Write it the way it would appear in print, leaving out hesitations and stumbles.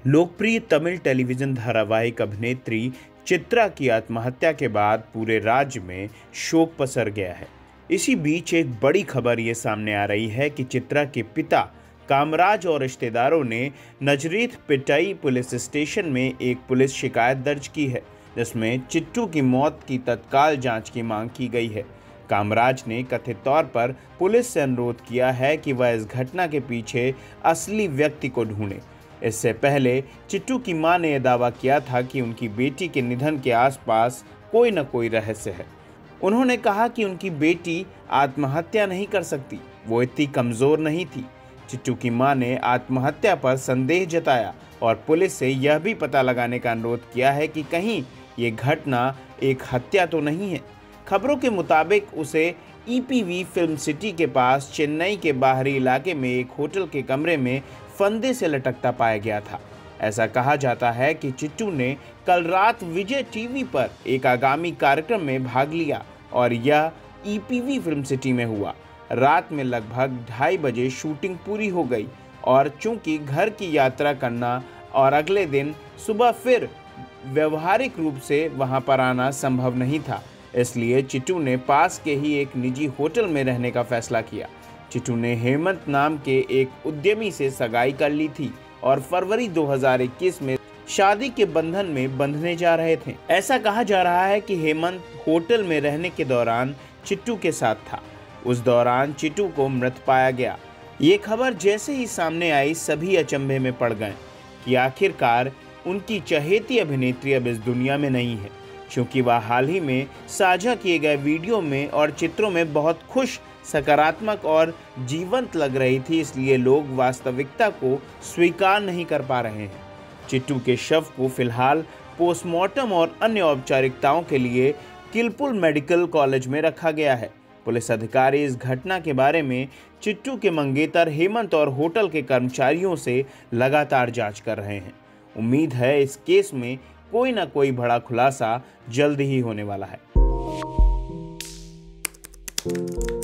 लोकप्रिय तमिल टेलीविजन धारावाहिक अभिनेत्री चित्रा की आत्महत्या के बाद पूरे राज्य में शोक पसर गया है। इसी बीच एक बड़ी खबर ये सामने आ रही है कि चित्रा के पिता कामराज और रिश्तेदारों ने नजरीत पिटाई पुलिस स्टेशन में एक पुलिस शिकायत दर्ज की है, जिसमें चिट्टू की मौत की तत्काल जांच की मांग की गई है। कामराज ने कथित तौर पर पुलिस से अनुरोध किया है कि वह इस घटना के पीछे असली व्यक्ति को ढूंढे। इससे पहले चिट्टू की मां ने यह दावा किया था कि उनकी बेटी के निधन के आसपास कोई न कोई रहस्य है। उन्होंने कहा कि उनकी बेटी आत्महत्या नहीं कर सकती, वो इतनी कमजोर नहीं थी। चिट्टू की मां ने आत्महत्या पर संदेह जताया और पुलिस से यह भी पता लगाने का अनुरोध किया है कि कहीं ये घटना एक हत्या तो नहीं है। खबरों के मुताबिक उसे ईपीवी फिल्म सिटी के पास चेन्नई के बाहरी इलाके में एक होटल के कमरे में फंदे से लटकता पाया गया था। ऐसा कहा जाता है कि चिट्टू ने कल रात विजय टीवी पर एक आगामी कार्यक्रम में भाग लिया और यह ईपीवी फिल्म सिटी में हुआ। रात में लगभग 2:30 बजे शूटिंग पूरी हो गई और चूंकि घर की यात्रा करना और अगले दिन सुबह फिर व्यवहारिक रूप से वहां पर आना संभव नहीं था, इसलिए चिट्टू ने पास के ही एक निजी होटल में रहने का फैसला किया। चिट्टू ने हेमंत नाम के एक उद्यमी से सगाई कर ली थी और फरवरी 2021 में शादी के बंधन में बंधने जा रहे थे। ऐसा कहा जा रहा है कि हेमंत होटल में रहने के दौरान चिट्टू के साथ था। उस दौरान चिट्टू को मृत पाया गया। ये खबर जैसे ही सामने आई सभी अचंभे में पड़ गए कि आखिरकार उनकी चहेती अभिनेत्री अब इस दुनिया में नहीं है। क्योंकि वह हाल ही में साझा किए गए वीडियो में और चित्रों में बहुत खुश, सकारात्मक और जीवंत लग रही थी, इसलिए लोग वास्तविकता को स्वीकार नहीं कर पा रहे हैं। चिट्टू के शव को फिलहाल पोस्टमार्टम और अन्य औपचारिकताओं के लिए किलपुल मेडिकल कॉलेज में रखा गया है। पुलिस अधिकारी इस घटना के बारे में चिट्टू के मंगेतर हेमंत और होटल के कर्मचारियों से लगातार जांच कर रहे हैं। उम्मीद है इस केस में कोई ना कोई बड़ा खुलासा जल्द ही होने वाला है।